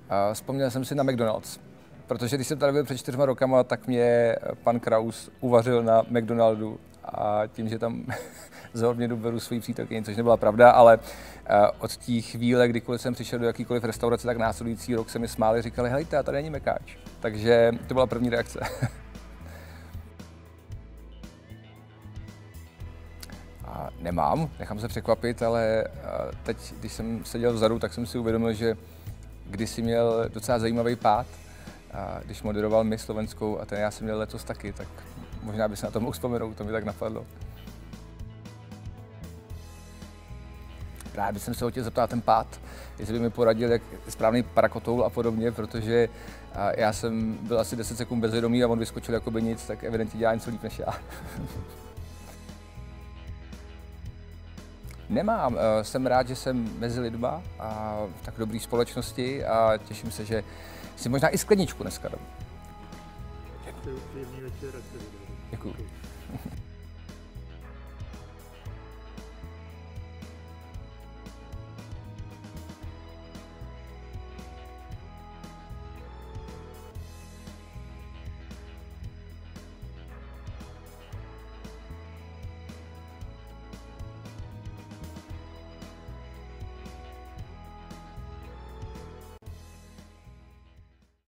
Vzpomněl jsem si na McDonald's, protože když jsem tady byl před 4 rokama, tak mě pan Kraus uvařil na McDonaldu a tím, že tam za odměnu beru svoji přítelkyni, což nebyla pravda, ale od té chvíle, kdykoliv jsem přišel do jakýkoliv restaurace, tak následující rok se mi smáli, říkali, hejte, tady není mekáč. Takže to byla první reakce. Nemám, nechám se překvapit, ale teď, když jsem seděl vzadu, tak jsem si uvědomil, že kdysi měl docela zajímavý pád, když moderoval Miss Slovenskou a ten já jsem měl letos taky, tak možná by se na to mohl vzpomenout, to mi tak napadlo. Rád bych se ho chtěl zeptat ten pád, jestli by mi poradil, jak správný parakotoul a podobně, protože já jsem byl asi 10 sekund bezvědomý a on vyskočil jako by nic, tak evidentně dělá něco líp než já. Nemám, jsem rád, že jsem mezi lidma a v tak dobré společnosti a těším se, že si možná i skleničku dneska dám. Děkuji. Děkuji.